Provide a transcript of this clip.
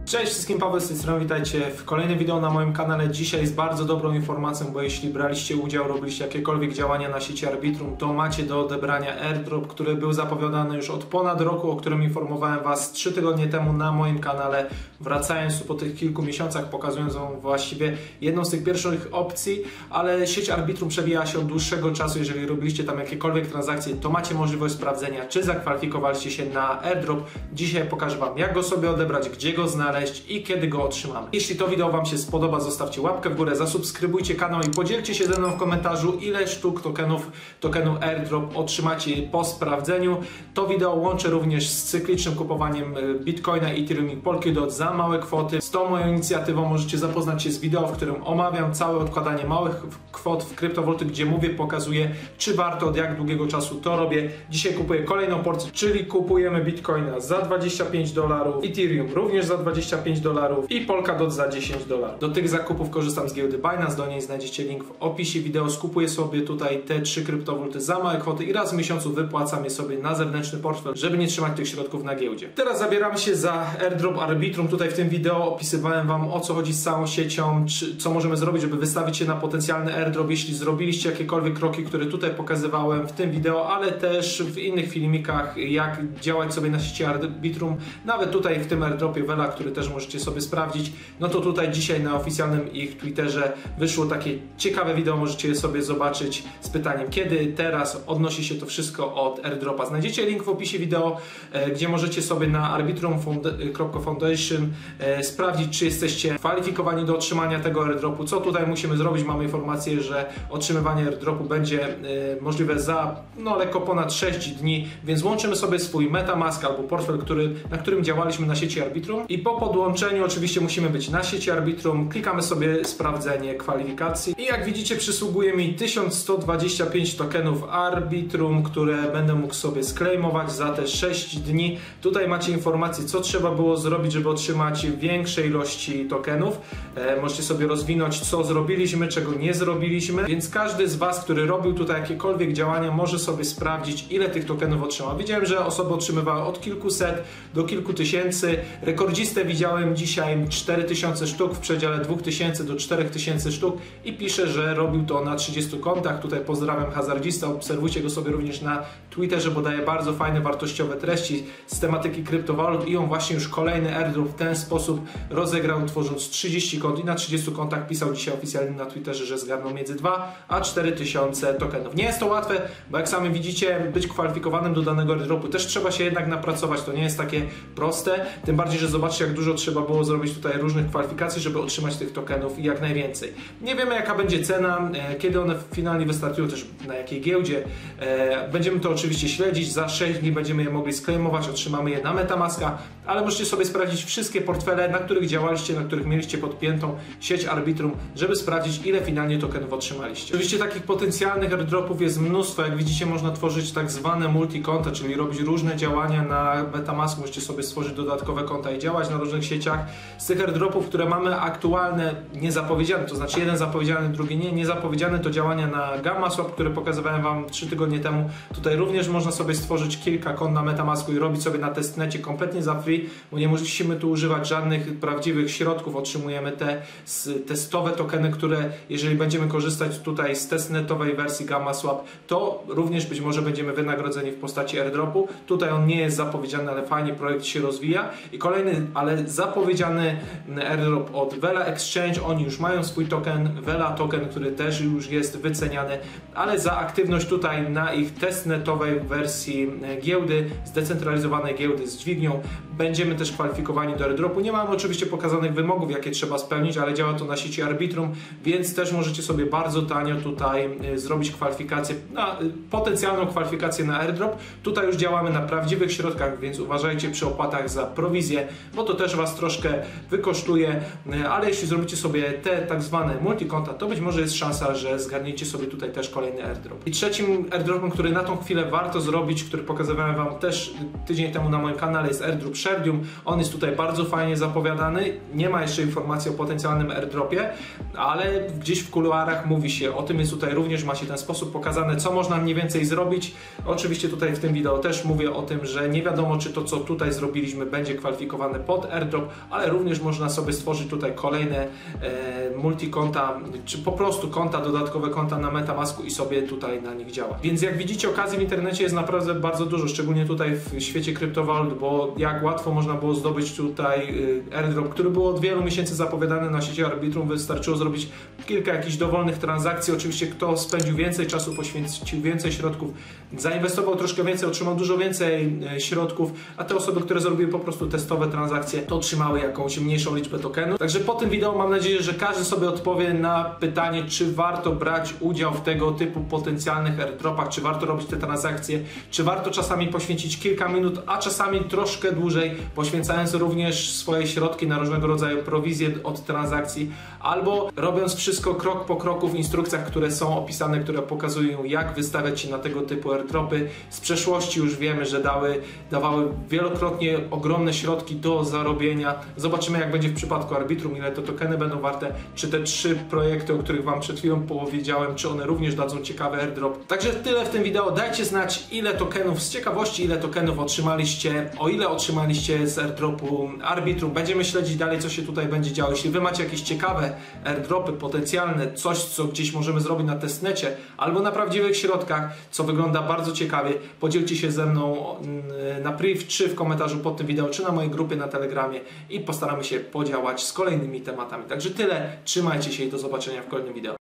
Cześć wszystkim, Paweł z tej strony, witajcie w kolejnym wideo na moim kanale. Dzisiaj z bardzo dobrą informacją, bo jeśli braliście udział, robiliście jakiekolwiek działania na sieci Arbitrum, to macie do odebrania airdrop, który był zapowiadany już od ponad roku, o którym informowałem Was 3 tygodnie temu na moim kanale. Wracając tu po tych kilku miesiącach, pokazując Wam właściwie jedną z tych pierwszych opcji, ale sieć Arbitrum przewija się od dłuższego czasu. Jeżeli robiliście tam jakiekolwiek transakcje, to macie możliwość sprawdzenia, czy zakwalifikowaliście się na airdrop. Dzisiaj pokażę Wam, jak go sobie odebrać, gdzie go znaleźć i kiedy go otrzymamy. Jeśli to wideo Wam się spodoba, zostawcie łapkę w górę, zasubskrybujcie kanał i podzielcie się ze mną w komentarzu, ile sztuk tokenu airdrop otrzymacie po sprawdzeniu. To wideo łączę również z cyklicznym kupowaniem Bitcoina, Ethereum i Polkadot za małe kwoty. Z tą moją inicjatywą możecie zapoznać się z wideo, w którym omawiam całe odkładanie małych kwot w kryptowaluty, gdzie pokazuję, czy warto, od jak długiego czasu to robię. Dzisiaj kupuję kolejną porcję, czyli kupujemy Bitcoina za $25, Ethereum również za $25 i Polkadot za $10. Do tych zakupów korzystam z giełdy Binance, do niej znajdziecie link w opisie wideo. Skupuję sobie tutaj te 3 kryptowaluty za małe kwoty i raz w miesiącu wypłacam je sobie na zewnętrzny portfel, żeby nie trzymać tych środków na giełdzie. Teraz zabieramy się za airdrop Arbitrum. Tutaj w tym wideo opisywałem Wam, o co chodzi z całą siecią, co możemy zrobić, żeby wystawić się na potencjalny airdrop. Jeśli zrobiliście jakiekolwiek kroki, które tutaj pokazywałem w tym wideo, ale też w innych filmikach, jak działać sobie na sieci Arbitrum, nawet tutaj w tym airdropie Vela, który też możecie sobie sprawdzić, no to tutaj dzisiaj na oficjalnym ich Twitterze wyszło takie ciekawe wideo, możecie je sobie zobaczyć z pytaniem, kiedy, teraz odnosi się to wszystko od airdropa. Znajdziecie link w opisie wideo, gdzie możecie sobie na arbitrum.foundation sprawdzić, czy jesteście kwalifikowani do otrzymania tego airdropu. Co tutaj musimy zrobić? Mamy informację, że otrzymywanie airdropu będzie możliwe za lekko ponad 6 dni, więc łączymy sobie swój MetaMask albo portfel, na którym działaliśmy na sieci Arbitrum i po podłączeniu oczywiście musimy być na sieci Arbitrum, klikamy sobie sprawdzenie kwalifikacji i jak widzicie przysługuje mi 1125 tokenów Arbitrum, które będę mógł sobie sklejmować za te 6 dni. Tutaj macie informację, co trzeba było zrobić, żeby otrzymać większe ilości tokenów. Możecie sobie rozwinąć, co zrobiliśmy, czego nie zrobiliśmy, więc każdy z Was, który robił tutaj jakiekolwiek działania, może sobie sprawdzić, ile tych tokenów otrzymał. Widziałem, że osoby otrzymywały od kilkuset do kilku tysięcy. Rekordzistę widziałem dzisiaj 4000 sztuk w przedziale 2000 do 4000 sztuk i pisze, że robił to na 30 kontach. Tutaj pozdrawiam hazardzista, obserwujcie go sobie również na Twitterze, bo daje bardzo fajne, wartościowe treści z tematyki kryptowalut i on właśnie już kolejny airdrop w ten sposób rozegrał, tworząc 30 kont i na 30 kontach pisał dzisiaj oficjalnie na Twitterze, że zgarnął między 2 a 4000 tokenów. Nie jest to łatwe, bo jak sami widzicie, być kwalifikowanym do danego airdropu też trzeba się jednak napracować, to nie jest takie proste, tym bardziej, że zobaczcie, jak dużo trzeba było zrobić tutaj różnych kwalifikacji, żeby otrzymać tych tokenów i jak najwięcej. Nie wiemy, jaka będzie cena, kiedy one finalnie wystartują, też na jakiej giełdzie. Będziemy to oczywiście śledzić, za 6 dni będziemy je mogli sklejmować, otrzymamy je na MetaMaska, ale możecie sobie sprawdzić wszystkie portfele, na których działaliście, na których mieliście podpiętą sieć Arbitrum, żeby sprawdzić, ile finalnie tokenów otrzymaliście. Oczywiście takich potencjalnych airdropów jest mnóstwo, jak widzicie, można tworzyć tak zwane multi-konta, czyli robić różne działania na MetaMask, możecie sobie stworzyć dodatkowe konta i działać na różnych sieciach. Z tych airdropów, które mamy aktualne, niezapowiedziane, to znaczy jeden zapowiedziany, drugi niezapowiedziany, to działania na GammaSwap, które pokazywałem Wam 3 tygodnie temu. Tutaj również można sobie stworzyć kilka kont na MetaMasku i robić sobie na testnecie kompletnie za free, bo nie musimy tu używać żadnych prawdziwych środków, otrzymujemy te testowe tokeny, które jeżeli będziemy korzystać tutaj z testnetowej wersji GammaSwap, to również być może będziemy wynagrodzeni w postaci airdropu. Tutaj on nie jest zapowiedziany, ale fajnie projekt się rozwija. I kolejny, ale zapowiedziany airdrop od Vela Exchange, oni już mają swój token, Vela Token, który też już jest wyceniany, ale za aktywność tutaj na ich testnetowej wersji giełdy, zdecentralizowanej giełdy z dźwignią, będziemy też kwalifikowani do airdropu. Nie mamy oczywiście pokazanych wymogów, jakie trzeba spełnić, ale działa to na sieci Arbitrum, więc też możecie sobie bardzo tanio tutaj zrobić kwalifikację, potencjalną kwalifikację na airdrop. Tutaj już działamy na prawdziwych środkach, więc uważajcie przy opłatach za prowizję, bo to też Was troszkę wykosztuje, ale jeśli zrobicie sobie te tak zwane multikonta, to być może jest szansa, że zgarniecie sobie tutaj też kolejny airdrop. I trzecim airdropem, który na tą chwilę warto zrobić, który pokazywałem Wam też tydzień temu na moim kanale, jest airdrop Sherdium. On jest tutaj bardzo fajnie zapowiadany, nie ma jeszcze informacji o potencjalnym airdropie, ale gdzieś w kuluarach mówi się o tym, więc tutaj również macie ten sposób pokazane, co można mniej więcej zrobić. Oczywiście tutaj w tym wideo też mówię o tym, że nie wiadomo, czy to, co tutaj zrobiliśmy, będzie kwalifikowane pod airdrop, ale również można sobie stworzyć tutaj kolejne multikonta, czy po prostu konta, dodatkowe konta na MetaMasku i sobie tutaj na nich działa. Więc jak widzicie, okazji w internecie jest naprawdę bardzo dużo, szczególnie tutaj w świecie kryptowalut, bo jak łatwo można było zdobyć tutaj airdrop, który był od wielu miesięcy zapowiadany na sieci Arbitrum. Wystarczyło zrobić kilka jakichś dowolnych transakcji. Oczywiście kto spędził więcej czasu, poświęcił więcej środków, zainwestował troszkę więcej, otrzymał dużo więcej środków, a te osoby, które zrobiły po prostu testowe transakcje, to otrzymały jakąś mniejszą liczbę tokenów. Także po tym wideo mam nadzieję, że każdy sobie odpowie na pytanie, czy warto brać udział w tego typu potencjalnych airdropach, czy warto robić te transakcje, czy warto czasami poświęcić kilka minut, a czasami troszkę dłużej, poświęcając również swoje środki na różnego rodzaju prowizje od transakcji, albo robiąc wszystko krok po kroku w instrukcjach, które są opisane, które pokazują, jak wystawiać się na tego typu airdropy. Z przeszłości już wiemy, że dawały wielokrotnie ogromne środki do zarobienia. Zobaczymy, jak będzie w przypadku Arbitrum, ile to tokeny będą warte, czy te 3 projekty, o których Wam przed chwilą powiedziałem, czy one również dadzą ciekawy airdrop. Także tyle w tym wideo. Dajcie znać, ile tokenów, z ciekawości, ile tokenów otrzymaliście, o ile otrzymaliście z airdropu Arbitrum. Będziemy śledzić dalej, co się tutaj będzie działo. Jeśli Wy macie jakieś ciekawe airdropy potencjalne, coś, co gdzieś możemy zrobić na testnecie, albo na prawdziwych środkach, co wygląda bardzo ciekawie, podzielcie się ze mną na priv, czy w komentarzu pod tym wideo, czy na mojej grupie na Telegramie i postaramy się podziałać z kolejnymi tematami. Także tyle, trzymajcie się i do zobaczenia w kolejnym wideo.